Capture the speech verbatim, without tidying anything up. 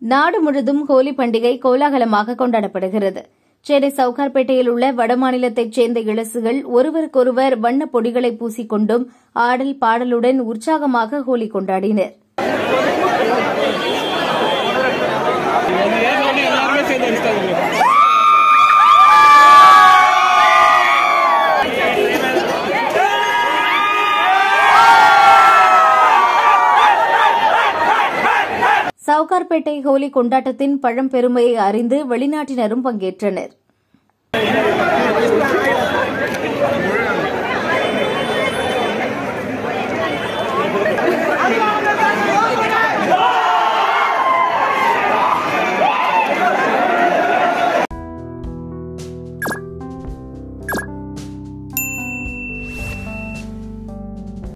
நாடு முழுவதும் ஹோலி பண்டிகை கோலாகலமாக கொண்டாடப்படுகிறது. சென்னை சவுகார்பேட்டையில் உள்ள வடமாநிலத்தைச் சேர்ந்த இளசுகள் ஒருவருக்கொருவர் வண்ணப் பொடிகளை பூசிக்கொண்டும் ஆடல் பாடலுடன் உற்சாகமாக ஹோலி கொண்டாடினர். சவுகார்பேட்டை ஹோலி கொண்டாட்டத்தின் பழம்பெருமையை அறிந்து வெளிநாட்டினரும் பங்கேற்றனர்.